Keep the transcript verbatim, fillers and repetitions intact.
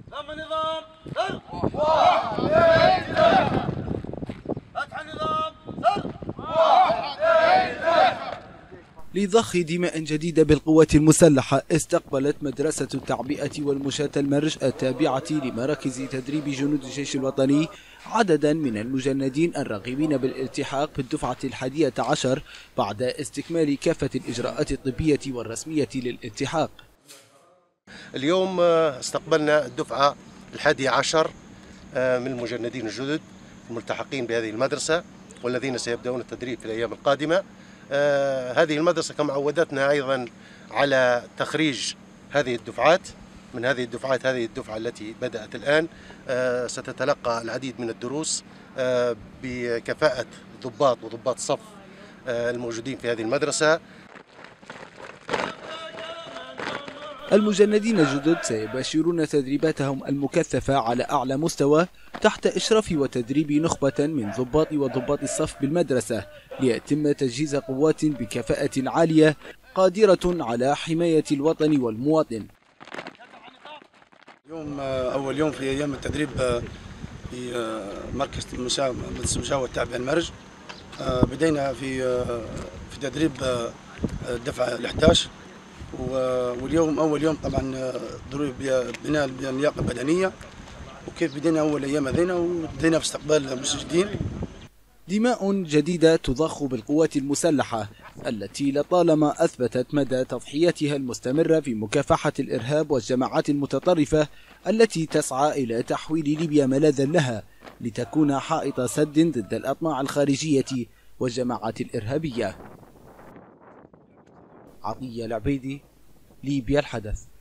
ثم نظام سر فتح النظام سر. لضخ دماء جديدة بالقوات المسلحة استقبلت مدرسة التعبئة والمشاة المرج التابعة لمراكز تدريب جنود الجيش الوطني عددا من المجندين الراغبين بالالتحاق بالدفعة الحادية عشر بعد استكمال كافة الإجراءات الطبية والرسمية للالتحاق. اليوم استقبلنا الدفعة الحادية عشر من المجندين الجدد الملتحقين بهذه المدرسة والذين سيبدأون التدريب في الأيام القادمة. آه هذه المدرسة كما عودتنا أيضا على تخريج هذه الدفعات. من هذه الدفعات هذه الدفعة التي بدأت الآن آه ستتلقى العديد من الدروس آه بكفاءة ضباط وضباط الصف آه الموجودين في هذه المدرسة. المجندين الجدد سيباشرون تدريباتهم المكثفة على أعلى مستوى تحت إشراف وتدريب نخبة من ضباط وضباط الصف بالمدرسة ليتم تجهيز قوات بكفاءة عالية قادرة على حماية الوطن والمواطن. اليوم أول يوم في أيام التدريب في مركز المشاة المشاة والتعبئة المرج. بدينا في في تدريب الدفعة الأحد عشر، واليوم أول يوم طبعا ضروري بناء اللياقة البدنية وكيف بدينا أول أيام هذينا وبدينا في استقبال المستجدين. دماء جديدة تضخ بالقوات المسلحة التي لطالما أثبتت مدى تضحياتها المستمرة في مكافحة الإرهاب والجماعات المتطرفة التي تسعى إلى تحويل ليبيا ملاذا لها لتكون حائط سد ضد الأطماع الخارجية والجماعات الإرهابية. عطية العبيدي، ليبيا الحدث.